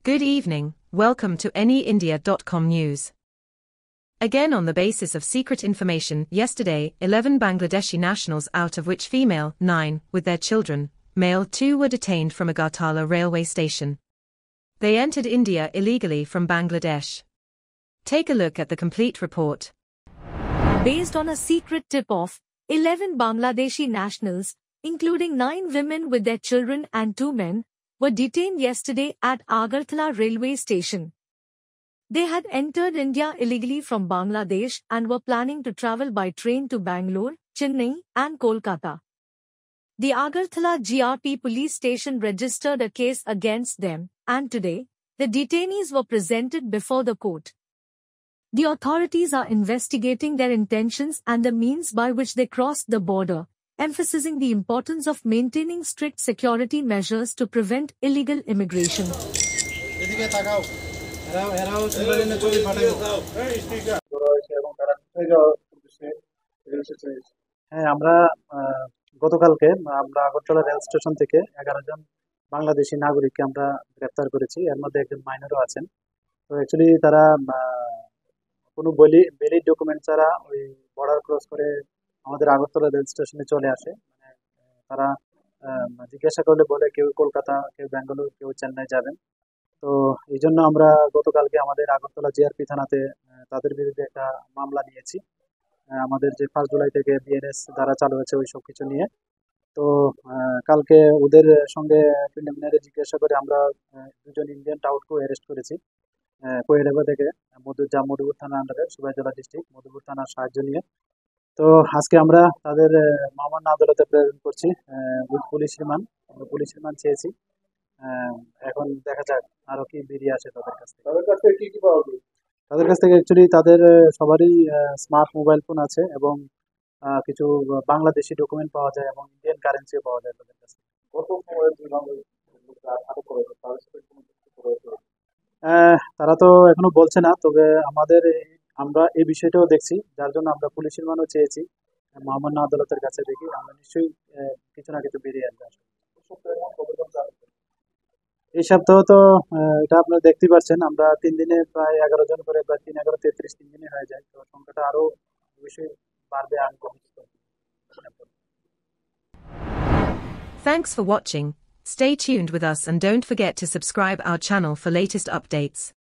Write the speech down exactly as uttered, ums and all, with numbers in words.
Good evening, welcome to any india dot com news. Again, on the basis of secret information, yesterday, eleven Bangladeshi nationals, out of which female, nine, with their children, male two, were detained from Agartala railway station. They entered India illegally from Bangladesh. Take a look at the complete report. Based on a secret tip-off, eleven Bangladeshi nationals, including nine women with their children and two men, were detained yesterday at Agartala railway station. They had entered India illegally from Bangladesh and were planning to travel by train to Bangalore, Chennai, and Kolkata. The Agartala G R P police station registered a case against them, and today, the detainees were presented before the court. The authorities are investigating their intentions and the means by which they crossed the border, emphasizing the importance of maintaining strict security measures to prevent illegal immigration. হ্যাঁ, আমরা গতকালকে আমরা Agartala rail station থেকে এগারো জন বাংলাদেশি নাগরিককে আমরা গ্রেফতার করেছি। এর মধ্যে একজন মাইনরও আছেন। তো অ্যাকচুয়ালি তারা কোনো বলি ভ্যালিড ডকুমেন্ট ছাড়া ওই বর্ডার ক্রস করে আমাদের আগরতলা রেল স্টেশনে চলে আসে। মানে তারা জিজ্ঞাসা করলে বলে কেউ কলকাতা, কেউ ব্যাঙ্গালোর, কেউ চেন্নাই যাবেন। তো এই জন্য আমরা গতকালকে আমাদের আগরতলা জিআরপি থানাতে তাদের বিরুদ্ধে একটা মামলা নিয়েছি। আমাদের যে ফার্স্ট জুলাই থেকে বিএনএস দ্বারা চালু হয়েছে ওই সব কিছু নিয়ে। তো কালকে ওদের সঙ্গে প্রিলিমিনারি জিজ্ঞাসা করে আমরা দুজন ইন্ডিয়ান টাউটকেও অ্যারেস্ট করেছি কোয়েলেবা থেকে, মধু যা মধুপুর থানা আন্ডারে, সুবাইজলা ডিস্ট্রিক্ট মধুপুর থানার সাহায্য নিয়ে। তো আজকে আমরা তাদের মহামান্য আদালতে প্রেরণ করছি উইথ পুলিশ রিমান্ড। আমরা পুলিশ রিমান্ড চেয়েছি। এখন দেখা যাক আরো কি বেরিয়ে আসে তাদের কাছ থেকে। তাদের কাছ থেকে কি কি পাওয়া যায়? তাদের কাছ থেকে অ্যাকচুয়ালি তাদের সবারই স্মার্ট মোবাইল ফোন আছে এবং কিছু বাংলাদেশি ডকুমেন্ট পাওয়া যায় এবং ইন্ডিয়ান কারেন্সিও পাওয়া যায় তাদের কাছ থেকে। তারা তো এখনো বলছে না, তবে আমাদের আমরা এই বিষয়টাও দেখছি, যার জন্য আমরা পুলিশ রিমান্ডও চেয়েছি মহামান্য আদালতের কাছে। দেখি আমরা নিশ্চয়ই কিছু না কিছু বেরিয়ে আসবে। এই সপ্তাহ তো এটা আপনারা দেখতে পাচ্ছেন, আমরা তিন দিনে প্রায় এগারো জন করে, প্রায় তিন এগারো তেত্রিশ তিন দিনে হয়ে যায়। তো সংখ্যাটা আরো অবশ্যই বাড়বে। আমি Thanks for watching. Stay tuned with us and don't forget to subscribe our channel for latest updates.